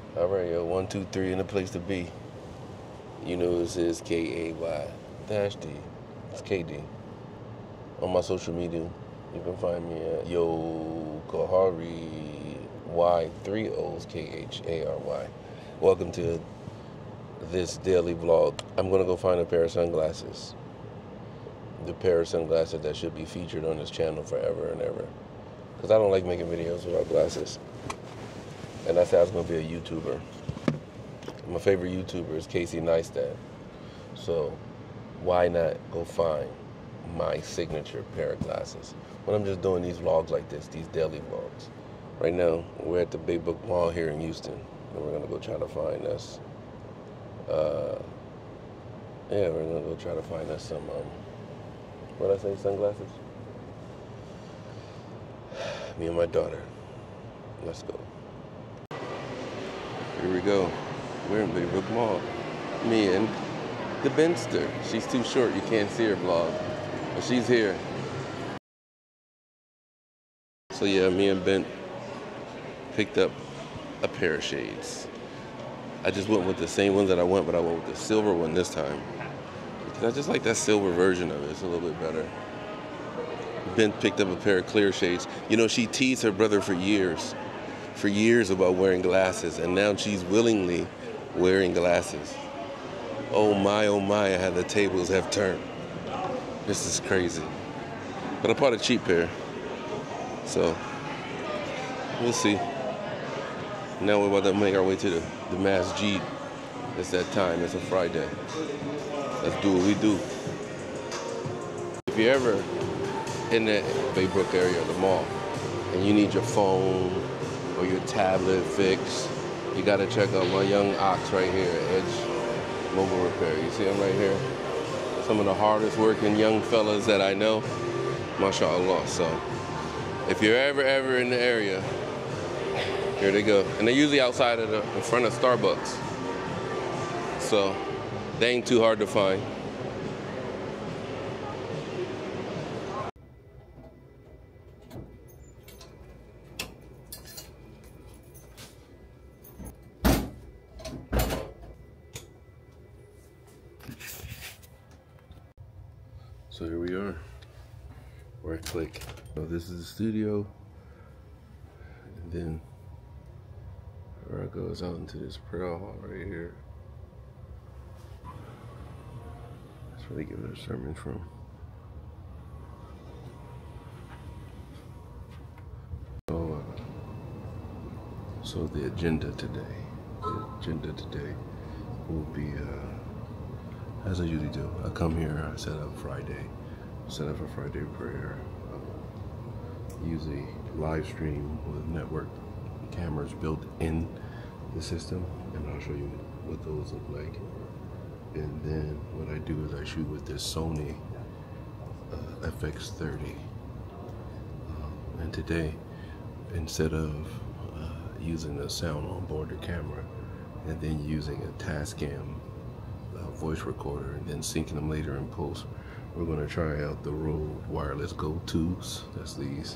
All right, yo, 1, 2, 3 in the place to be. You know this is KAY-D. It's KD. On my social media, you can find me at Yooo Khary, Y, 3 O's, Khary. Welcome to this daily vlog. I'm gonna go find a pair of sunglasses. The pair of sunglasses that should be featured on this channel forever and ever. Because I don't like making videos without glasses. And I said I was gonna be a YouTuber. My favorite YouTuber is Casey Neistat. So why not go find my signature pair of glasses when I'm just doing these vlogs like this, these daily vlogs. Right now, we're at the Big Book Mall here in Houston, and we're gonna go try to find us, we're gonna go try to find us some, what'd I say, sunglasses? Me and my daughter. Let's go. Here we go. We're in Big Book Mall. Me and the Benster. She's too short, you can't see her vlog. But she's here. So yeah, me and Ben picked up a pair of shades. I just went with the same ones that I went, but I went with the silver one this time. Because I just like that silver version of it. It's a little bit better. Ben picked up a pair of clear shades. You know, she teased her brother for years about wearing glasses, and now she's willingly wearing glasses. Oh my, how the tables have turned. This is crazy. But I bought a cheap pair, so we'll see. Now we're about to make our way to the masjid. It's that time, it's a Friday. Let's do what we do. If you're ever in the Baybrook area of the mall and you need your phone or your tablet fixed, you gotta check out my young ox right here at Edge Mobile Repair. You see him right here? Some of the hardest working young fellas that I know, mashallah. So if you're ever in the area, here they go. And they're usually outside of in front of Starbucks. So they ain't too hard to find. So here we are. Right click. So this is the studio. And then where it goes out into this prayer hall right here. That's where they give their sermon from. So the agenda today will be, as I usually do, I come here, I set up for Friday prayer, use a live stream with network cameras built in the system, and I'll show you what those look like. And then what I do is I shoot with this Sony FX30. And today, instead of using a sound on board the camera and then using a Tascam voice recorder and then syncing them later in post, we're going to try out the Rode wireless Go 2s. That's these.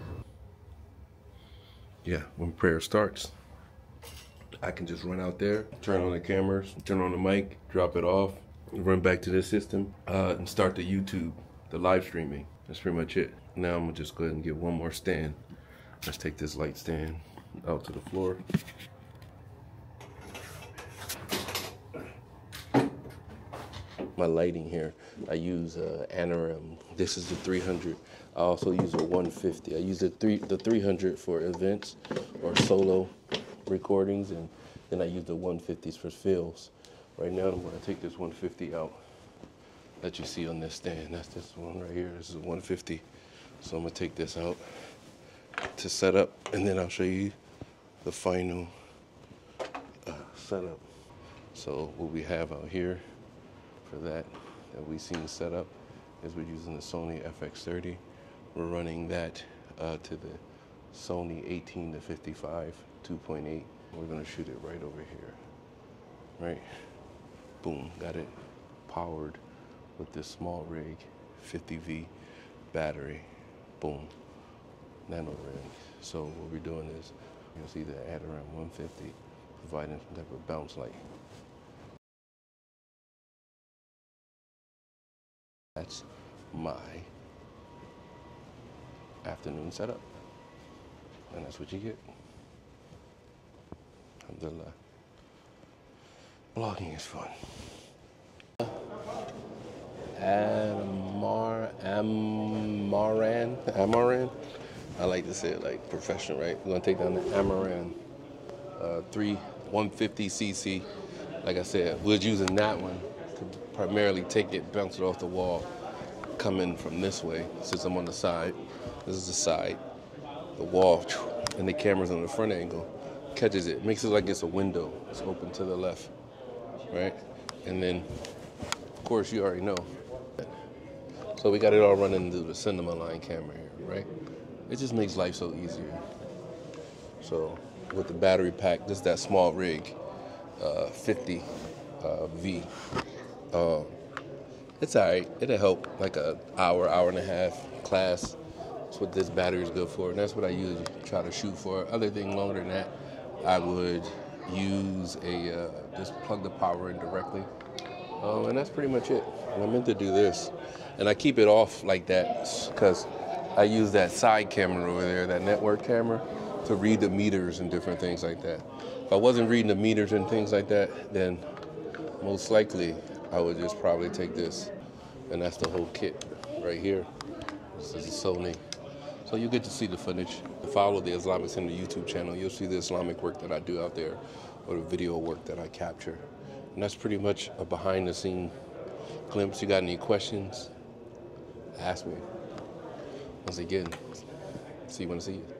Yeah, when prayer starts, I can just run out there, turn on the cameras, turn on the mic, drop it off, run back to this system, and start the YouTube, the live streaming. That's pretty much it. Now I'm gonna just go ahead and get one more stand. Let's take this light stand out to the floor. My lighting here, I use Anoram. This is the 300. I also use a 150. I use the 300 for events or solo recordings, and then I use the 150s for fills. Right now I'm gonna take this 150 out that you see on this stand. That's this one right here. This is a 150. So I'm gonna take this out to set up, and then I'll show you the final setup. So what we have out here for that we seen set up is we're using the Sony FX30. We're running that to the Sony 18 to 55 2.8. We're gonna shoot it right over here. Right? Boom, got it powered with this small rig 50V battery. Boom, nano rig. So what we're doing is, you'll see the Anoram 150 providing some type of bounce light. That's my afternoon setup, and that's what you get. Alhamdulillah. Vlogging is fun. Amaran. I like to say it like professional, right? We're gonna take down the Amaran 150cc. Like I said, we're using that one to primarily take it, bounce it off the wall, come in from this way. Since I'm on the side, this is the side. The wall and the camera's on the front angle, catches it, makes it like it's a window. It's open to the left, right? And then, of course, you already know. So we got it all running through the cinema line camera here, right? It just makes life so easier. So with the battery pack, this is that small rig, 50 V. It's all right. It'll help like an hour, hour and a half class. That's what this battery is good for, and that's what I usually try to shoot for. Other thing longer than that, I would use just plug the power in directly, and that's pretty much it. And I meant to do this, and I keep it off like that because I use that side camera over there, that network camera, to read the meters and different things like that. If I wasn't reading the meters and things like that, then most likely I would just probably take this, and that's the whole kit right here. This is a Sony. So you get to see the footage. Follow the Islamic Center YouTube channel. You'll see the Islamic work that I do out there, or the video work that I capture. And that's pretty much a behind the scene glimpse. You got any questions? Ask me. Once again, see you when I see you.